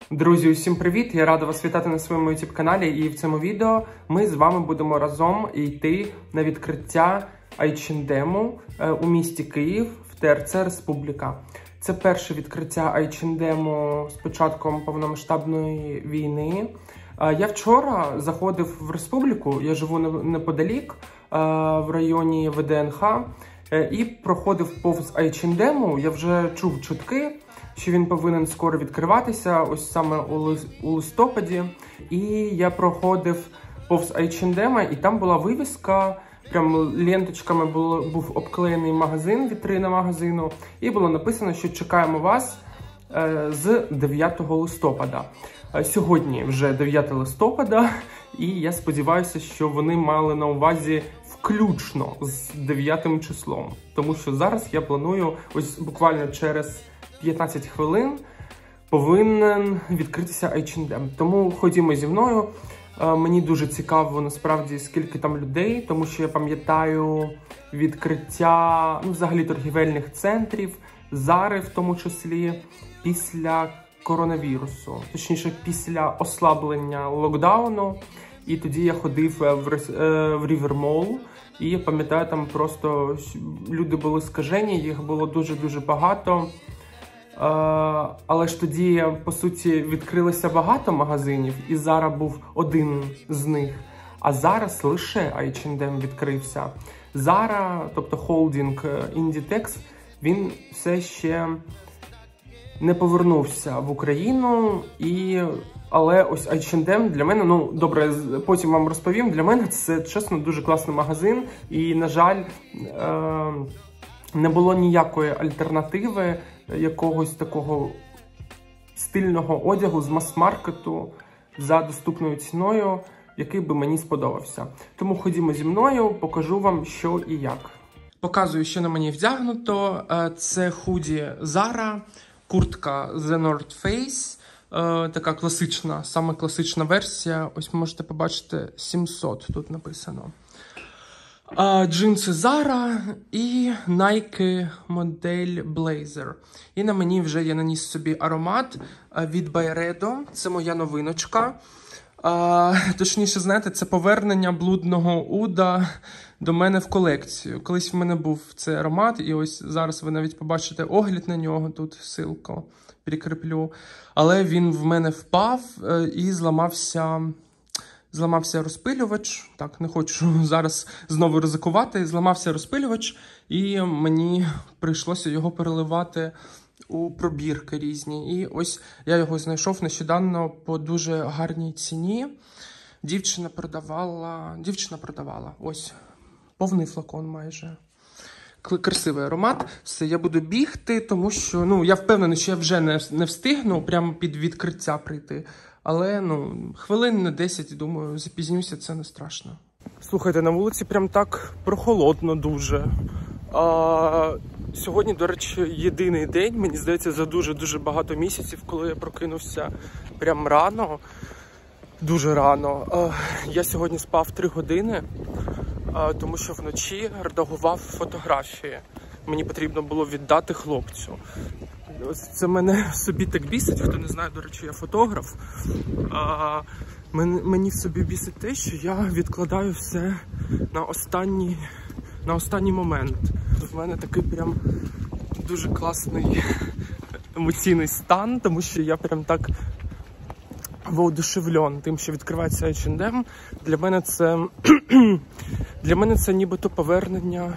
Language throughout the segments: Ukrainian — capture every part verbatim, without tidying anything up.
Друзі, усім привіт! Я рада вас вітати на своєму ютуб каналі, і в цьому відео ми з вами будемо разом йти на відкриття ейч енд ем у місті Київ в те ер це Республіка. Це перше відкриття ейч енд ем з початком повномасштабної війни. Я вчора заходив в Республіку, я живу неподалік, в районі ве де ен ха, і проходив повз ейч енд ем. Я вже чув чутки, що він повинен скоро відкриватися, ось саме у листопаді. І я проходив повз ейч енд ем, і там була вивіска, прям ленточками було, був обклеєний магазин, вітрина магазину, і було написано, що чекаємо вас е, з дев'ятого листопада. Сьогодні вже дев'яте листопада, і я сподіваюся, що вони мали на увазі включно з дев'ятим числом. Тому що зараз я планую, ось буквально через п'ятнадцять хвилин повинен відкритися ейч енд ем. Тому ходімо зі мною. Мені дуже цікаво, насправді, скільки там людей, тому що я пам'ятаю відкриття, ну, взагалі, торгівельних центрів, Зари в тому числі, після коронавірусу, точніше, після ослаблення локдауну. І тоді я ходив в Рівер Молл, і я пам'ятаю, там просто люди були скажені, їх було дуже-дуже багато. Але ж тоді, по суті, відкрилося багато магазинів, і зараз був один з них. А зараз лише ейч енд ем відкрився. Зараз, тобто холдинг Inditex, він все ще не повернувся в Україну, і... але ось ейч енд ем для мене, ну, добре, потім вам розповім, для мене це, чесно, дуже класний магазин, і, на жаль, е не було ніякої альтернативи якогось такого стильного одягу з мас-маркету за доступною ціною, який би мені сподобався. Тому ходімо зі мною, покажу вам, що і як. Показую, що на мені вдягнуто. Це худі Zara, куртка The North Face, така класична, саме класична версія. Ось можете побачити, сімсот тут написано. Джинси Zara і Nike модель Blazer. І на мені вже я наніс собі аромат від Byredo. Це моя новиночка. А, точніше, знаєте, це повернення блудного уда до мене в колекцію. Колись в мене був цей аромат, і ось зараз ви навіть побачите огляд на нього, тут ссылку прикріплю. Але він в мене впав і зламався... Зламався розпилювач, так, не хочу зараз знову ризикувати, зламався розпилювач, і мені прийшлося його переливати у пробірки різні. І ось я його знайшов нещодавно по дуже гарній ціні. Дівчина продавала, дівчина продавала, ось, повний флакон майже. Красивий аромат. Все, я буду бігти, тому що, ну, я впевнений, що я вже не, не встигну прямо під відкриття прийти. Але, ну, хвилин на десять, думаю, запізнюся, це не страшно. Слухайте, на вулиці прям так прохолодно дуже. А, сьогодні, до речі, єдиний день, мені здається, за дуже-дуже багато місяців, коли я прокинувся прям рано, дуже рано. А, я сьогодні спав три години, а, тому що вночі редагував фотографії. Мені потрібно було віддати хлопцю. Ось це мене в собі так бісить, хто не знає, до речі, я фотограф. А, мен, мені в собі бісить те, що я відкладаю все на останній, на останній момент. В мене такий прям дуже класний емоційний стан, тому що я прям так воодушевлен тим, що відкривається ейч енд ем. Для мене це, для мене це нібито повернення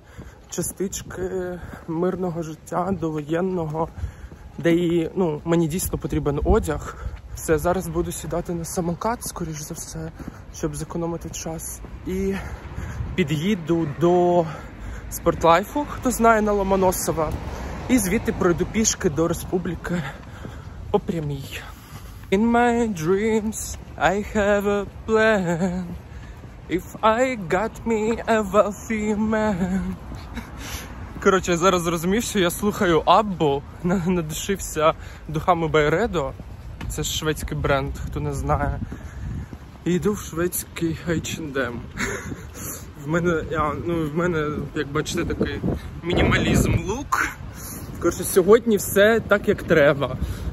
частички мирного життя довоєнного, де і, ну, мені дійсно потрібен одяг. Все, зараз буду сідати на самокат, скоріш за все, щоб зекономити час. І під'їду до Спортлайфу, хто знає, на Ломоносова. І звідти пройду пішки до Республіки по прямій. In my dreams I have a plan. If I got me a wealthy man. Коротше, я зараз зрозумів, що я слухаю Аббу, надушився духами Byredo. Це ж шведський бренд, хто не знає. І йду в шведський ейч енд ем. В мене, я, ну, в мене, як бачите, такий мінімалізм лук. Коротше, сьогодні все так, як треба.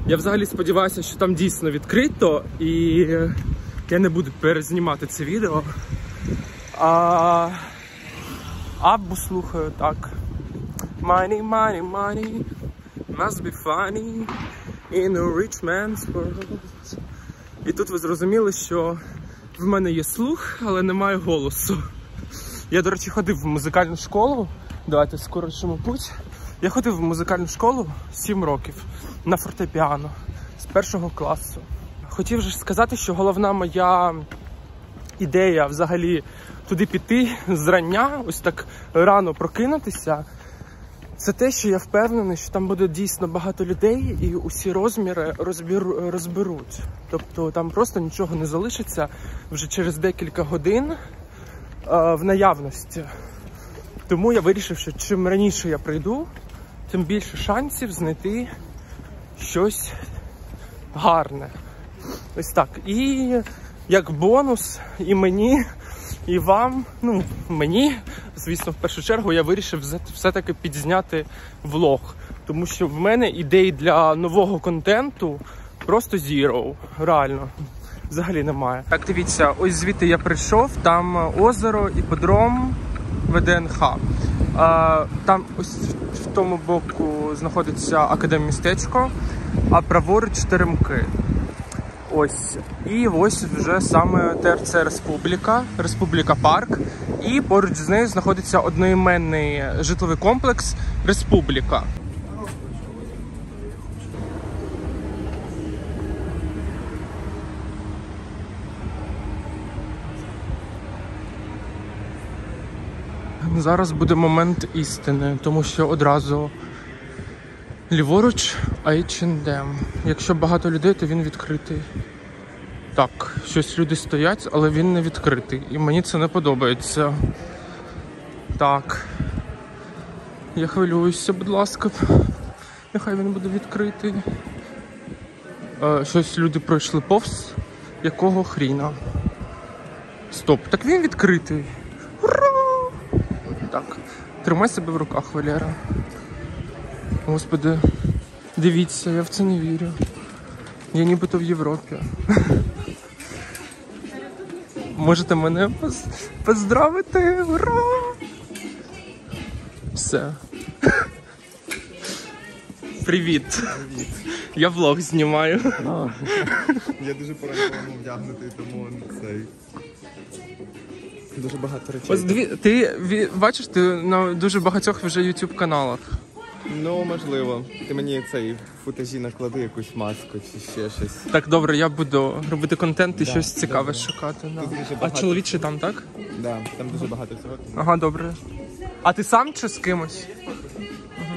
Я взагалі сподіваюся, що там дійсно відкрито, і я не буду перезнімати це відео. А... Аббу слухаю, так. Money, money, money, must be funny in a rich man's world. І тут ви зрозуміли, що в мене є слух, але немає голосу. Я, до речі, ходив в музикальну школу. Давайте скорочимо путь. Я ходив в музикальну школу сім років на фортепіано з першого класу. Хотів же сказати, що головна моя ідея взагалі туди піти зрання, ось так рано прокинутися, це те, що я впевнений, що там буде дійсно багато людей і усі розміри розберу, розберуть. Тобто там просто нічого не залишиться вже через декілька годин е, в наявності. Тому я вирішив, що чим раніше я прийду, тим більше шансів знайти щось гарне. Ось так. І як бонус і мені, і вам, ну, мені, звісно, в першу чергу я вирішив все-таки підзняти влог. Тому що в мене ідей для нового контенту просто zero, реально, взагалі немає. Так, дивіться, ось звідти я прийшов, там озеро, іпподром, Ве Де Ен Ха. А, там ось в тому боку знаходиться академмістечко, а праворуч теремки. Ось. І ось вже саме Те Ер Це Республіка, Республіка Парк. І поруч з нею знаходиться одноіменний житловий комплекс Республіка. Зараз буде момент істини, тому що одразу ліворуч ейч енд ем. Якщо багато людей, то він відкритий. Так, щось люди стоять, але він не відкритий. І мені це не подобається. Так. Я хвилююся, будь ласка. Нехай він буде відкритий. Е, щось люди пройшли повз. Якого хріна? Стоп, так він відкритий. Ура! Так, тримай себе в руках, Валера. Господи, дивіться, я в це не вірю. Я нібито в Європі. Можете мене поз... поздравити? Ура! Все. Привіт. Привіт. Я влог знімаю. А, я дуже по-ранковому вдягнутий, тому цей... Дуже багато речей. Ось дві... Ти бачиш, ти на дуже багатьох вже YouTube каналах. Ну, можливо. Ти мені цей футажі наклади якусь маску чи ще щось. Так, добре, я буду робити контент і да, щось цікаве добре. Шукати. Да. А чоловічі там, так? Так, да, там дуже багато всього. Ага, добре. А ти сам чи з кимось? Угу.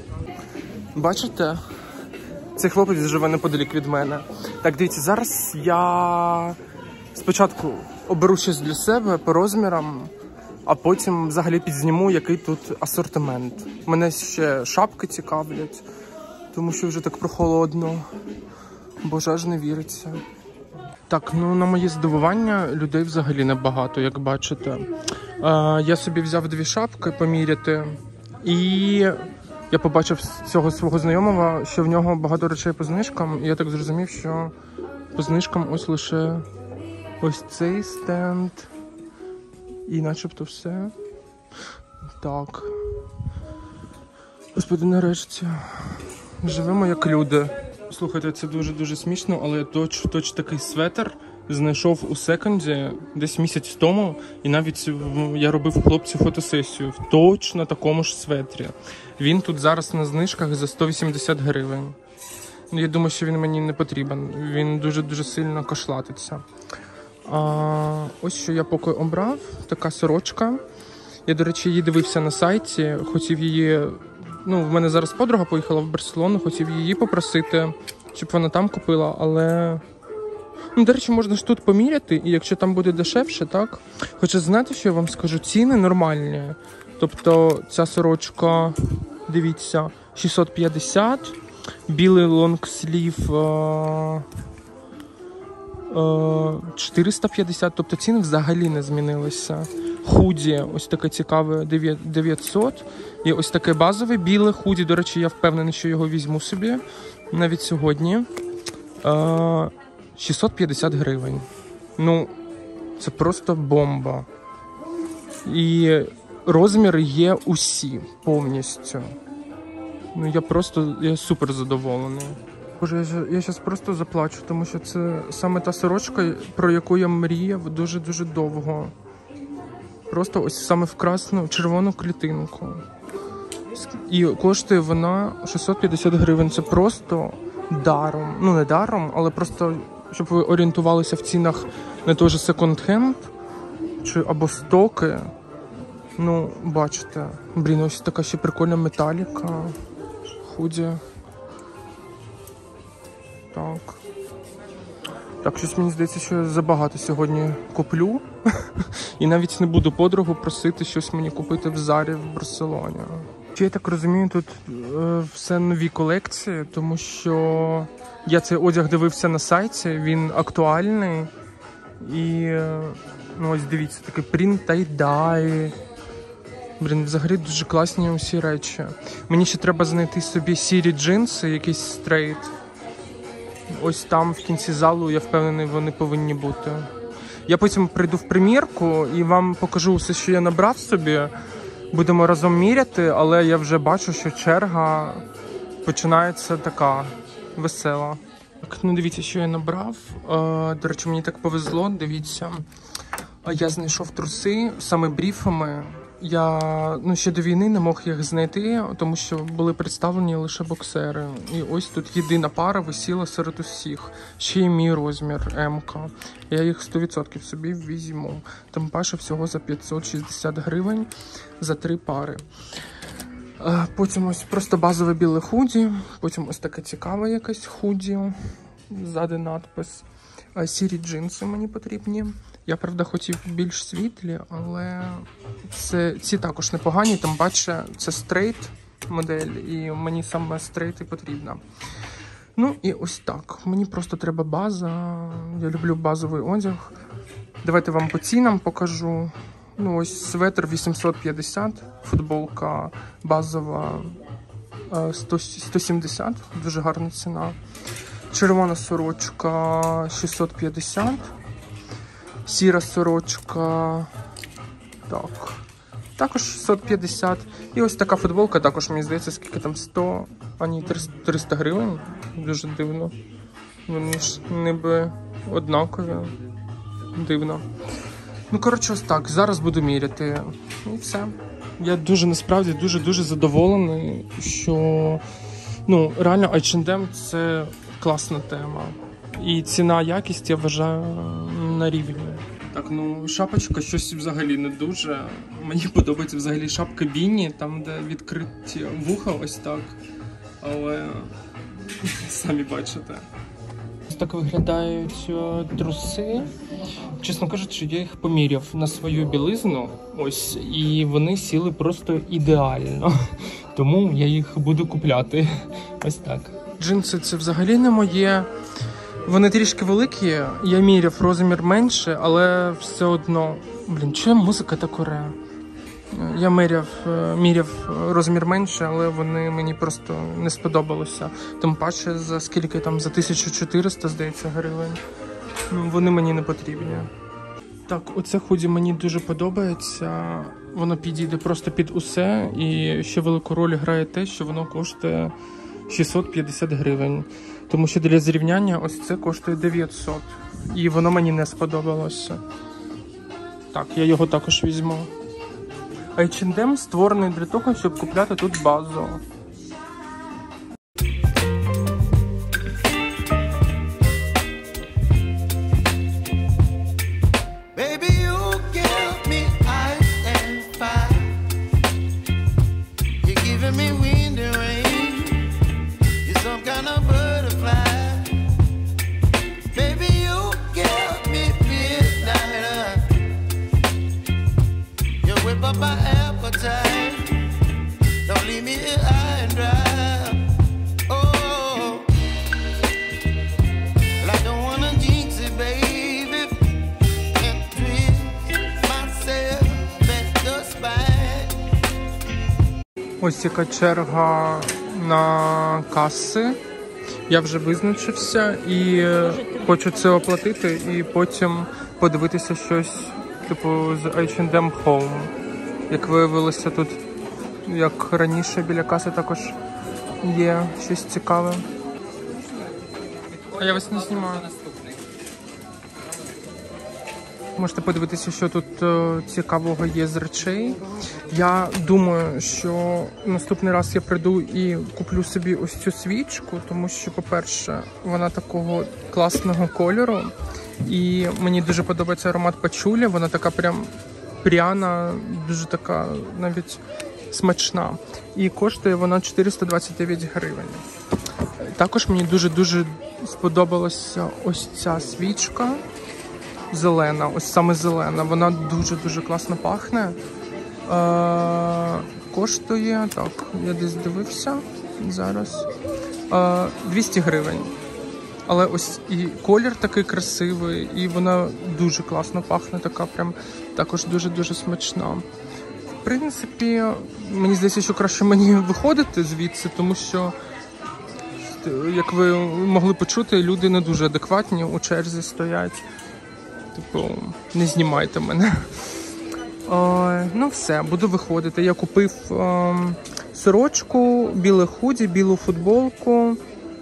Бачите? Цей хлопець живе неподалік від мене. Так, дивіться, зараз я спочатку оберу щось для себе по розмірам, а потім взагалі підзніму, який тут асортимент. Мене ще шапки цікавлять, тому що вже так прохолодно. Боже, аж не віриться. Так, ну на моє здивування людей взагалі небагато, як бачите. Е, я собі взяв дві шапки поміряти, і я побачив цього свого знайомого, що в нього багато речей по знижкам, і я так зрозумів, що по знижкам ось лише ось цей стенд. І начебто все. Так. Господи, нарешті. Живемо як люди. Слухайте, це дуже-дуже смішно, але я точ, точ такий светр знайшов у секонді десь місяць тому. І навіть я робив хлопцю фотосесію в точно такому ж светрі. Він тут зараз на знижках за сто вісімдесят гривень. Я думаю, що він мені не потрібен. Він дуже-дуже сильно кошлатиться. А, ось що я поки обрав, така сорочка. Я, до речі, її дивився на сайті, хотів її, ну, в мене зараз подруга поїхала в Барселону, хотів її попросити, щоб вона там купила, але, ну, до речі, можна ж тут поміряти, і якщо там буде дешевше, так? Хоча, знаєте, що я вам скажу, ціни нормальні. Тобто, ця сорочка, дивіться, шістсот п'ятдесят, білий лонгслів чотириста п'ятдесят, тобто ціни взагалі не змінилися. худі, ось таке цікаве, дев'ятсот. І ось таке базове біле худі. До речі, я впевнений, що його візьму собі навіть сьогодні. шістсот п'ятдесят гривень. Ну, це просто бомба. І розміри є усі повністю. Ну, я просто, я супер задоволений. Боже, я, я зараз просто заплачу, тому що це саме та сорочка, про яку я мріяв дуже-дуже довго. Просто ось саме в красну, червону клітинку. І коштує вона шістсот п'ятдесят гривень. Це просто даром. Ну, не даром, але просто, щоб ви орієнтувалися в цінах на той же секонд-хенд, чи або стоки. Ну, бачите. Блін, ось така ще прикольна металіка. Худі. Так. Так, щось мені здається, що я забагато сьогодні куплю. І навіть не буду подругу просити щось мені купити в Зарі в Барселоні. Чи я так розумію, тут е, все нові колекції, тому що я цей одяг дивився на сайті, він актуальний. І, е, ну ось дивіться, такий принт тай-дай. Блін, взагалі дуже класні усі речі. Мені ще треба знайти собі сірі джинси, якийсь стрейт. Ось там в кінці залу, я впевнений, вони повинні бути. Я потім прийду в примірку і вам покажу все, що я набрав собі. Будемо разом міряти, але я вже бачу, що черга починається така весела. Так, ну дивіться, що я набрав. До речі, мені так повезло, дивіться. Я знайшов труси саме бріфами. Я ну, ще до війни не мог їх знайти, тому що були представлені лише боксери. І ось тут єдина пара висіла серед усіх. Ще й мій розмір М-ка. Я їх сто відсотків собі візьму. Там паша всього за п'ятсот шістдесят гривень за три пари. Потім ось просто базове біле худі. Потім ось таке цікаве якесь худі. Ззади надпис. Сірі джинси мені потрібні. Я, правда, хотів більш світлі, але це, ці також непогані. Там, бачите, це стрейт модель, і мені саме стрейт і потрібна. Ну, і ось так. Мені просто треба база. Я люблю базовий одяг. Давайте вам по цінам покажу. Ну, ось светр вісімсот п'ятдесят, футболка базова сто, сто сімдесят, дуже гарна ціна. Червона сорочка шістсот п'ятдесят. Сіра сорочка, так, також шістсот п'ятдесят. І ось така футболка, також, мені здається, скільки там, сто, а ні, триста гривень. Дуже дивно. Вони ж ніби однакові. Дивно. Ну, коротше, ось так. Зараз буду міряти. І все. Я дуже, насправді, дуже-дуже задоволений, що, ну, реально, ейч енд ем – це класна тема. І ціна, якість, я вважаю, на рівні. Так, ну, шапочка щось взагалі не дуже. Мені подобається взагалі шапка Біні, там, де відкриті вуха, ось так. Але самі бачите. Ось так виглядають труси. Чесно кажучи, я їх поміряв на свою білизну, ось, і вони сіли просто ідеально. Тому я їх буду купляти. Ось так. Джинси – це взагалі не моє. Вони трішки великі, я міряв розмір менше, але все одно... Блін, чия музика так оре? Я міряв, міряв розмір менше, але вони мені просто не сподобалися. Тим паче за скільки там, за тисячу чотириста, здається, гривень. Ну, вони мені не потрібні. Так, оце худі мені дуже подобається. Воно підійде просто під усе, і ще велику роль грає те, що воно коштує шістсот п'ятдесят гривень. Тому що для зрівняння ось це коштує дев'ятсот. І воно мені не сподобалося. Так, я його також візьму. ейч енд ем створений для того, щоб купляти тут базу. My appetite, don't leave me here. I Ось яка черга на каси. Я вже визначився і хочу це оплатити і потім подивитися щось типу з ейч енд ем Home. Як виявилося, тут, як раніше, біля каси також є щось цікаве. А я вас не знімаю. Можете подивитися, що тут е, цікавого є з речей. Я думаю, що наступний раз я прийду і куплю собі ось цю свічку, тому що, по-перше, вона такого класного кольору. І мені дуже подобається аромат пачулі. Вона така прям пряна, дуже така навіть смачна. І коштує вона чотириста двадцять дев'ять гривень. Також мені дуже-дуже сподобалася ось ця свічка. Зелена, ось саме зелена. Вона дуже-дуже класно пахне. Е, коштує, так, я десь дивився зараз, е, двісті гривень. Але ось і колір такий красивий, і вона дуже класно пахне, така прям також дуже-дуже смачна. В принципі, мені здається, що краще мені виходити звідси, тому що, як ви могли почути, люди не дуже адекватні, у черзі стоять. Типу, не знімайте мене. О, ну все, буду виходити. Я купив о, сорочку, біле худі, білу футболку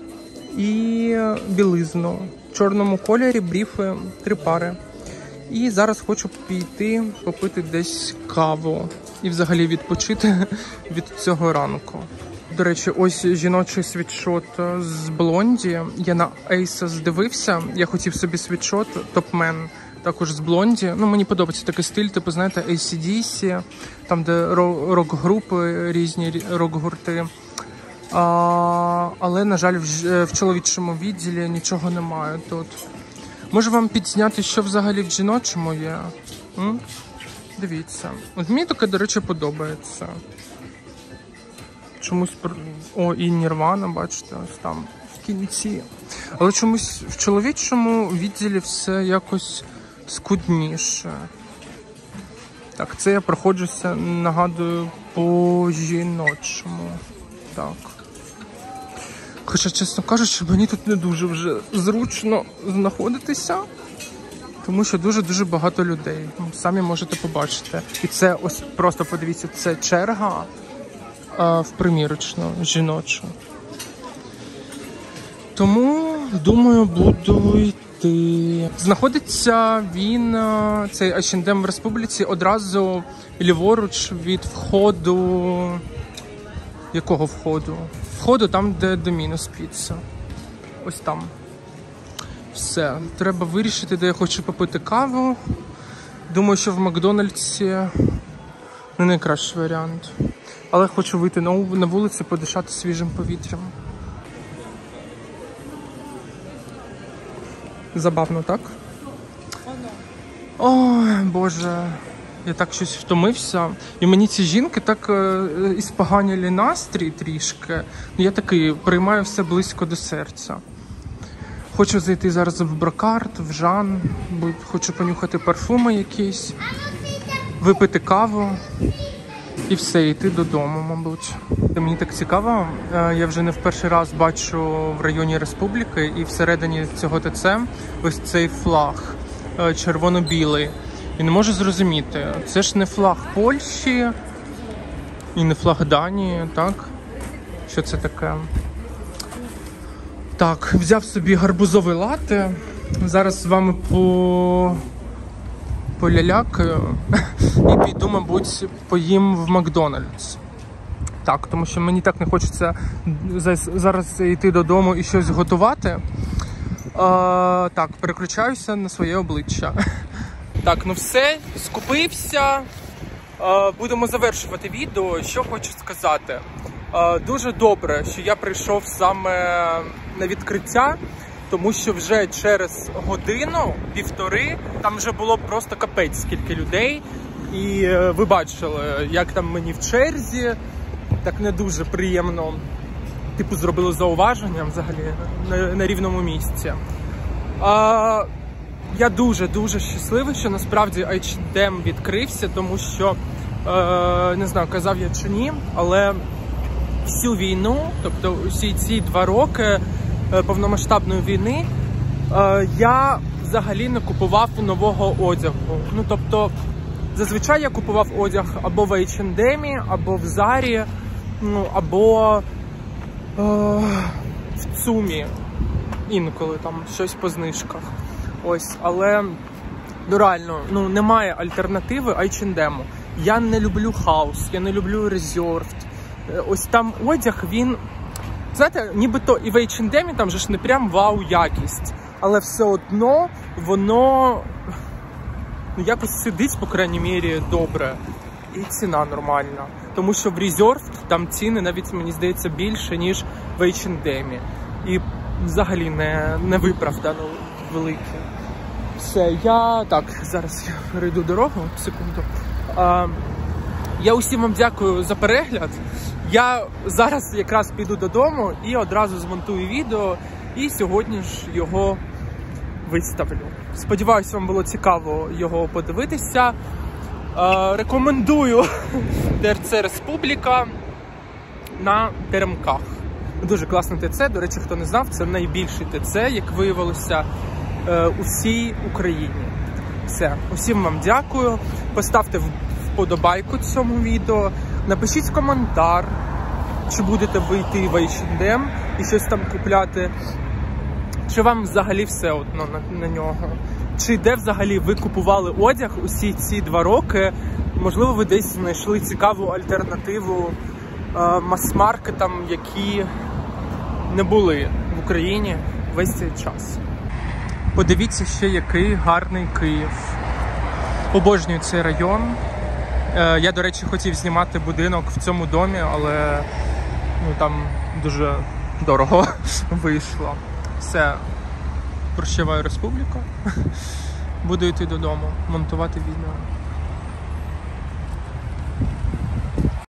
і білизну. В чорному кольорі, бріфи, три пари. І зараз хочу піти, попити десь каву. І взагалі відпочити від цього ранку. До речі, ось жіночий світшот з Блонді. Я на Asos дивився. Я хотів собі світшот Топмен, також з Блонді. Ну, мені подобається такий стиль, типу, знаєте, ей сі ді сі, там, де рок-групи, різні рок-гурти. А, але, на жаль, в, в чоловічому відділі нічого немає тут. Можу вам підзняти, що взагалі в жіночому є? М? Дивіться. От мені таке, до речі, подобається. Чомусь, о, і Нірвана, бачите, ось там в кінці. Але чомусь в чоловічому відділі все якось скудніше. Так, це я проходжуся, нагадую, по жіночому. Так. Хоча, чесно кажучи, мені тут не дуже вже зручно знаходитися, тому що дуже-дуже багато людей. Самі можете побачити. І це ось просто подивіться, це черга в примірочну, жіночу. Тому, думаю, буду йти. Знаходиться він, цей ейч енд ем в Республіці, одразу ліворуч від входу... Якого входу? Входу там, де Домінос Піца. Ось там. Все. Треба вирішити, де я хочу попити каву. Думаю, що в Макдональдсі не найкращий варіант. Але хочу вийти на, на вулицю, подишати свіжим повітрям. Забавно, так? Ой, Боже. Я так щось втомився. І мені ці жінки так е, іспоганили настрій трішки. Я такий, приймаю все близько до серця. Хочу зайти зараз в Брокарт, в Жан. Хочу понюхати парфуми якісь. Випити каву. І все, йти додому, мабуть. Мені так цікаво, я вже не в перший раз бачу в районі Республіки і всередині цього ТЦ ось цей флаг червоно-білий. І не можу зрозуміти, це ж не флаг Польщі і не флаг Данії, так? Що це таке? Так, взяв собі гарбузовий латте. Зараз з вами по... полялякаю і піду, мабуть, поїм в Макдональдс. Так, тому що мені так не хочеться зараз йти додому і щось готувати. А, так, переключаюся на своє обличчя. Так, ну все, скупився. А, будемо завершувати відео. Що хочу сказати. А, дуже добре, що я прийшов саме на відкриття, тому що вже через годину, півтори, там вже було просто капець скільки людей. І е, ви бачили, як там мені в черзі, так не дуже приємно, типу, зробили зауваження взагалі на, на рівному місці. А, я дуже-дуже щасливий, що насправді ейч енд ем відкрився, тому що е, не знаю, казав я чи ні, але всю війну, тобто усі ці два роки е, повномасштабної війни, е, я взагалі не купував нового одягу. Ну, тобто, зазвичай я купував одяг або в ейч енд ем, або в Зарі, ну, або е, в Цумі, інколи там щось по знижках. Ось, але, ну, реально, ну, немає альтернативи ейч енд ем. Я не люблю хаус, я не люблю резервд. Ось там одяг, він, знаєте, нібито і в ейч енд ем там же ж не прям вау якість, але все одно воно, ну, якось сидить, по крайній мірі, добре. І ціна нормальна. Тому що в Reserved там ціни навіть, мені здається, більше, ніж в ейч енд ем. І взагалі не, не виправдано великі. Все, я... Так, зараз я перейду дорогу, секунду. А, я усім вам дякую за перегляд. Я зараз якраз піду додому і одразу змонтую відео, і сьогодні ж його виставлю. Сподіваюсь, вам було цікаво його подивитися. Е, рекомендую ТРЦ Республіка на Теремках. Дуже класний ТЦ, до речі, хто не знав, це найбільший ТЦ, як виявилося, е, у всій Україні. Все, усім вам дякую, поставте вподобайку цьому відео, напишіть коментар, чи будете ви йти в ейч енд ем і щось там купляти, чи вам взагалі все одно на, на нього. Чи де взагалі ви купували одяг усі ці два роки? Можливо, ви десь знайшли цікаву альтернативу е, мас-маркетам, які не були в Україні весь цей час. Подивіться ще, який гарний Київ. Обожнюю цей район. Е, я, до речі, хотів знімати будинок в цьому домі, але ну, там дуже дорого вийшло. Все. Прощаваю, Республіка. Буду йти додому, монтувати відео.